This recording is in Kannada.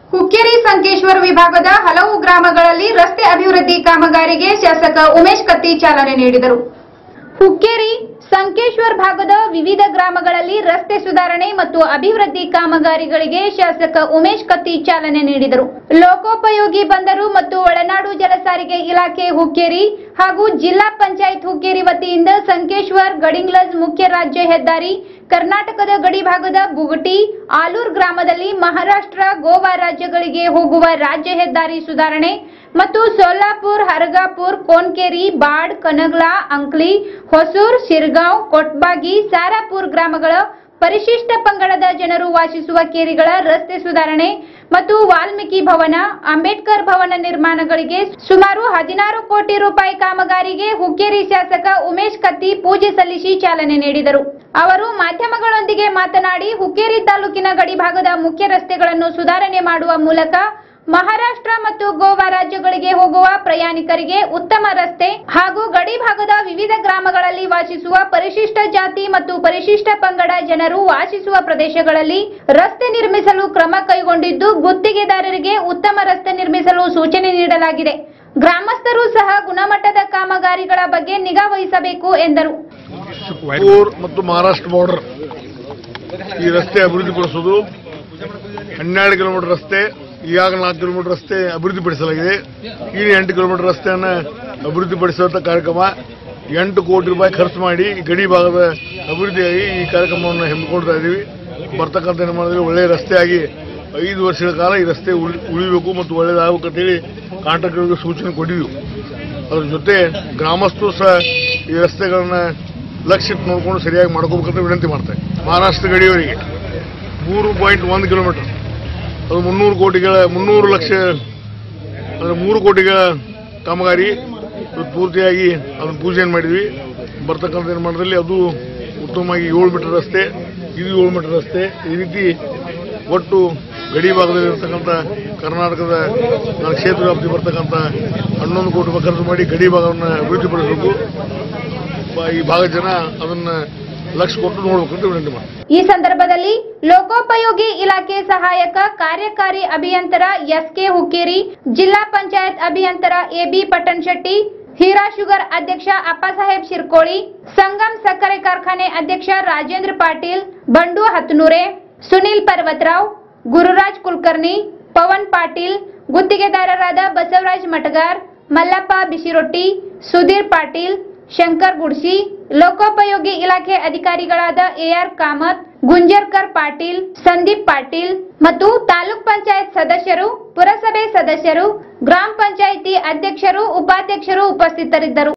ಹುಕ್ಕೇರಿ ಸಂಕೇಶ್ವರ ವಿಭಾಗದ ಹಲವು ಗ್ರಾಮಗಳಲ್ಲಿ ರಸ್ತೆ ಅಭಿವೃದ್ಧಿ ಕಾಮಗಾರಿಗೆ ಶಾಸಕ ಉಮೇಶ್ ಕತ್ತಿ ಚಾಲನೆ ನೀಡಿದರು. ಹುಕ್ಕೇರಿ ಸಂಕೇಶ್ವರ ಭಾಗದ ವಿವಿಧ ಗ್ರಾಮಗಳಲ್ಲಿ ರಸ್ತೆ ಸುಧಾರಣೆ ಮತ್ತು ಅಭಿವೃದ್ಧಿ ಕಾಮಗಾರಿಗಳಿಗೆ ಶಾಸಕ ಉಮೇಶ್ ಕತ್ತಿ ಚಾಲನೆ ನೀಡಿದರು. ಲೋಕೋಪಯೋಗಿ ಬಂದರು ಮತ್ತು ಒಳನಾಡು ಜಲಸಾರಿಗೆ ಇಲಾಖೆ ಹುಕ್ಕೇರಿ ಹಾಗೂ ಜಿಲ್ಲಾ ಪಂಚಾಯತ್ ಹುಕ್ಕೇರಿ ವತಿಯಿಂದ ಸಂಕೇಶ್ವರ್ ಗಡಿಂಗ್ಲಜ್ ಮುಖ್ಯ ರಾಜ್ಯ ಹೆದ್ದಾರಿ, ಕರ್ನಾಟಕದ ಗಡಿ ಭಾಗದ ಬುಗಟಿ, ಆಲೂರ್ ಗ್ರಾಮದಲ್ಲಿ ಮಹಾರಾಷ್ಟ್ರ, ಗೋವಾ ರಾಜ್ಯಗಳಿಗೆ ಹೋಗುವ ರಾಜ್ಯ ಹೆದ್ದಾರಿ ಸುಧಾರಣೆ ಮತ್ತು ಸೋಲಾಪುರ್, ಹರಗಾಪುರ್, ಕೋನ್ಕೇರಿ, ಬಾಡ್, ಕನಗಲಾ, ಅಂಕ್ಲಿ, ಹೊಸೂರ್, ಶಿರಗಾಂವ್, ಕೊಟ್ಬಾಗಿ, ಸಾರಾಪುರ್ ಗ್ರಾಮಗಳ ಪರಿಶಿಷ್ಟ ಪಂಗಡದ ಜನರು ವಾಸಿಸುವ ಕೇರಿಗಳ ರಸ್ತೆ ಸುಧಾರಣೆ ಮತ್ತು ವಾಲ್ಮೀಕಿ ಭವನ, ಅಂಬೇಡ್ಕರ್ ಭವನ ನಿರ್ಮಾಣಗಳಿಗೆ ಸುಮಾರು 16 ಕೋಟಿ ರೂಪಾಯಿ ಕಾಮಗಾರಿಗೆ ಹುಕ್ಕೇರಿ ಶಾಸಕ ಉಮೇಶ್ ಕತ್ತಿ ಪೂಜೆ ಸಲ್ಲಿಸಿ ಚಾಲನೆ ನೀಡಿದರು. ಅವರು ಮಾಧ್ಯಮಗಳೊಂದಿಗೆ ಮಾತನಾಡಿ, ಹುಕ್ಕೇರಿ ತಾಲೂಕಿನ ಗಡಿಭಾಗದ ಮುಖ್ಯ ರಸ್ತೆಗಳನ್ನು ಸುಧಾರಣೆ ಮಾಡುವ ಮೂಲಕ ಮಹಾರಾಷ್ಟ್ರ ಮತ್ತು ಗೋವಾ ರಾಜ್ಯಗಳಿಗೆ ಹೋಗುವ ಪ್ರಯಾಣಿಕರಿಗೆ ಉತ್ತಮ ರಸ್ತೆ ಹಾಗೂ ಗಡಿ ಭಾಗದ ವಿವಿಧ ಗ್ರಾಮಗಳಲ್ಲಿ ವಾಸಿಸುವ ಪರಿಶಿಷ್ಟ ಜಾತಿ ಮತ್ತು ಪರಿಶಿಷ್ಟ ಪಂಗಡ ಜನರು ವಾಸಿಸುವ ಪ್ರದೇಶಗಳಲ್ಲಿ ರಸ್ತೆ ನಿರ್ಮಿಸಲು ಕ್ರಮ ಕೈಗೊಂಡಿದ್ದು, ಗುತ್ತಿಗೆದಾರರಿಗೆ ಉತ್ತಮ ರಸ್ತೆ ನಿರ್ಮಿಸಲು ಸೂಚನೆ ನೀಡಲಾಗಿದೆ. ಗ್ರಾಮಸ್ಥರು ಸಹ ಗುಣಮಟ್ಟದ ಕಾಮಗಾರಿಗಳ ಬಗ್ಗೆ ನಿಗಾ ವಹಿಸಬೇಕು ಎಂದರು. ಮತ್ತು ಮಹಾರಾಷ್ಟ್ರ ಬಾರ್ಡರ್ ಈ ರಸ್ತೆ ಅಭಿವೃದ್ಧಿಪಡಿಸುವುದು 12 ಕಿಲೋಮೀಟರ್ ರಸ್ತೆ, ಈಗಾಗಲೇ 4 ಕಿಲೋಮೀಟರ್ ರಸ್ತೆ ಅಭಿವೃದ್ಧಿಪಡಿಸಲಾಗಿದೆ. ಈ 8 ಕಿಲೋಮೀಟರ್ ರಸ್ತೆಯನ್ನು ಅಭಿವೃದ್ಧಿಪಡಿಸುವಂತ ಕಾರ್ಯಕ್ರಮ 8 ಕೋಟಿ ರೂಪಾಯಿ ಖರ್ಚು ಮಾಡಿ ಗಡಿ ಭಾಗದ ಅಭಿವೃದ್ಧಿಯಾಗಿ ಈ ಕಾರ್ಯಕ್ರಮವನ್ನು ಹಮ್ಮಿಕೊಳ್ತಾ ಇದ್ದೀವಿ. ಬರ್ತಕ್ಕಂಥ ಏನು ಮಾಡಿದ್ರೆ ಒಳ್ಳೆಯ ರಸ್ತೆಯಾಗಿ 5 ವರ್ಷಗಳ ಕಾಲ ಈ ರಸ್ತೆ ಉಳಿಬೇಕು ಮತ್ತು ಒಳ್ಳೆಯದಾಗಬೇಕಂತೇಳಿ ಕಾಂಟ್ರಾಕ್ಟರ್ಗೆ ಸೂಚನೆ ಕೊಟ್ಟಿದ್ದೀವಿ. ಅದರ ಜೊತೆ ಗ್ರಾಮಸ್ಥರು ಸಹ ಈ ರಸ್ತೆಗಳನ್ನ ಲಕ್ಷ್ಯ ನೋಡಿಕೊಂಡು ಸರಿಯಾಗಿ ಮಾಡ್ಕೋಬೇಕಂತ ವಿನಂತಿ ಮಾಡ್ತಾರೆ. ಮಹಾರಾಷ್ಟ್ರ ಗಡಿಯವರಿಗೆ 3.1 ಕಿಲೋಮೀಟರ್, ಅದು 300 ಲಕ್ಷ, ಅಂದರೆ 3 ಕೋಟಿಗಳ ಕಾಮಗಾರಿ ಪೂರ್ತಿಯಾಗಿ ಅದನ್ನು ಪೂಜೆಯನ್ನು ಮಾಡಿದ್ವಿ. ಬರ್ತಕ್ಕಂಥ ನಿರ್ಮಾಣದಲ್ಲಿ ಅದು ಉತ್ತಮವಾಗಿ 7 ಮೀಟರ್ ರಸ್ತೆ, ಇದು 7 ಮೀಟರ್ ರಸ್ತೆ. ಈ ರೀತಿ ಒಟ್ಟು ಗಡಿ ಭಾಗದಲ್ಲಿರ್ತಕ್ಕಂಥ ಕರ್ನಾಟಕದ ನನ್ನ ಕ್ಷೇತ್ರ ವ್ಯಾಪ್ತಿ ಬರ್ತಕ್ಕಂಥ 11 ಕೋಟಿ ರೂಪಾಯಿ ಖರ್ಚು ಮಾಡಿ ಗಡಿ ಭಾಗವನ್ನು ಅಭಿವೃದ್ಧಿಪಡಿಸಬೇಕು. ಈ ಭಾಗದ ಜನ ಅದನ್ನ ಲಕ್ಷ್ಯ ಕೊಟ್ಟು ನೋಡಬೇಕಂತ ವಿನಂತಿ ಮಾಡಿ. ಈ ಸಂದರ್ಭದಲ್ಲಿ ಲೋಕೋಪಯೋಗಿ ಇಲಾಖೆ ಸಹಾಯಕ ಕಾರ್ಯಕಾರಿ ಅಭಿಯಂತರ ಎಸ್ಕೆ ಹುಕ್ಕೇರಿ, ಜಿಲ್ಲಾ ಪಂಚಾಯತ್ ಅಭಿಯಂತರ ಎಬಿ ಪಟ್ಟಣಶೆಟ್ಟಿ, ಹೀರಾ ಶುಗರ್ ಅಧ್ಯಕ್ಷ ಅಪ್ಪಸಾಹೇಬ್ ಶಿರ್ಕೋಳಿ, ಸಂಗಮ್ ಸಕ್ಕರೆ ಕಾರ್ಖಾನೆ ಅಧ್ಯಕ್ಷ ರಾಜೇಂದ್ರ ಪಾಟೀಲ್, ಬಂಡು ಹತ್ನೂರೆ, ಸುನಿಲ್ ಪರ್ವತರಾವ್, ಗುರುರಾಜ್ ಕುಲಕರ್ಣಿ, ಪವನ್ ಪಾಟೀಲ್, ಗುತ್ತಿಗೆದಾರರಾದ ಬಸವರಾಜ್ ಮಟಗಾರ್, ಮಲ್ಲಪ್ಪ ಬಿಸಿರೊಟ್ಟಿ, ಸುಧೀರ್ ಪಾಟೀಲ್, ಶಂಕರ್ ಗುಡ್ಸಿ, ಲೋಕೋಪಯೋಗಿ ಇಲಾಖೆ ಅಧಿಕಾರಿಗಳಾದ ಎಆರ್ ಕಾಮತ್, ಗುಂಜರ್ಕರ್ ಪಾಟೀಲ್, ಸಂದೀಪ್ ಪಾಟೀಲ್ ಮತ್ತು ತಾಲೂಕ್ ಪಂಚಾಯತ್ ಸದಸ್ಯರು, ಪುರಸಭೆ ಸದಸ್ಯರು, ಗ್ರಾಮ ಪಂಚಾಯಿತಿ ಅಧ್ಯಕ್ಷರು, ಉಪಾಧ್ಯಕ್ಷರು ಉಪಸ್ಥಿತರಿದ್ದರು.